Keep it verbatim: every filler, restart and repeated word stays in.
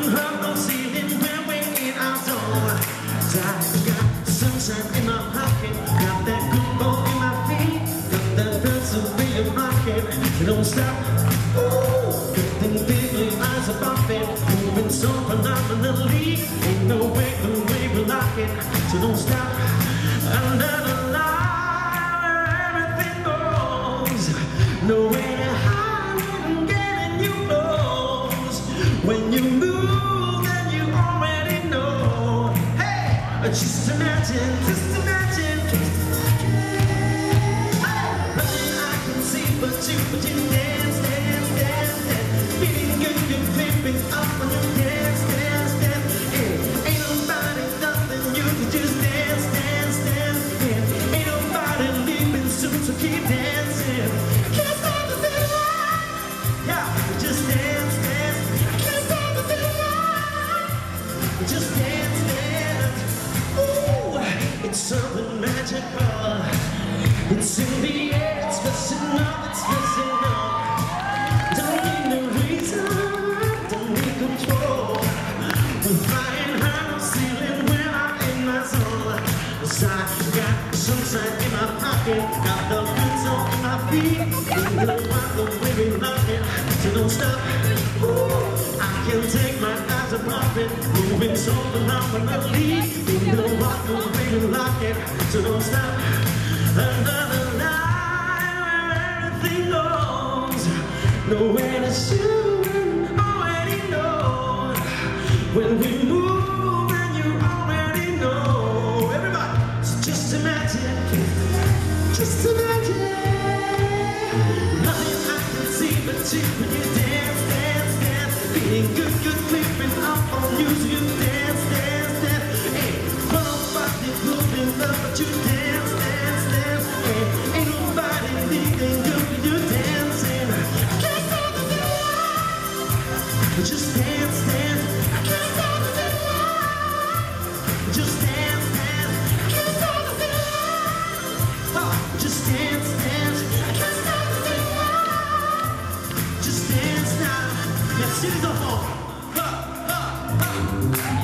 have no ceiling when we're in our zone. I got sunshine in my pocket, got that good ball in my feet, got that pencil in your pocket. Don't stop. Ooh, good thing big eyes above it, moving so phenomenally. Ain't no way the way we like it, so don't stop. Under the line where everything goes, no way to hide and getting you close. When you move, then you already know. Hey, just imagine, just imagine, just imagine. Hey, nothing I can see but you, but you dance, dance, dance, dance. Feeling good, you're flipping up when you dance, dance, dance. Hey, ain't nobody nothing, you can just dance, dance, dance. Yeah, ain't nobody leaving soon, so keep dancing. Can't stop the feeling. Yeah, just dance, dance. Can't stop the feeling. Just dance, dance. Ooh, it's something magical. It's in the air, it's messing up, it's messing up. Don't need no reason, don't need control. We're flying high, no ceiling when I'm in my zone. Cause I got sunshine in my pocket, got the boots on my feet. You know what the way we love it, so don't stop. Ooh, I can't take my eyes above it, moving so phenomenally. You know what the way we like it, so don't stop. Another line where everything goes, nowhere to shoot, already know. When we move and you already know. Everybody, so just imagine, just imagine. Nothing I can see but you when you dance, dance, dance. Feeling good, good, creeping up on you, so you dance, dance, dance. Hey, nobody moving up but you dance, dance, dance. Hey, ain't nobody leaving good when you dancing. Can't stop the feeling. Just dance, dance. Can't stop the feeling. Just dance, dance. Can't stop the feeling. Oh, just dance, dance. Can't stop the feeling. Just dance now. Merci les enfants. Ha, ha, ha.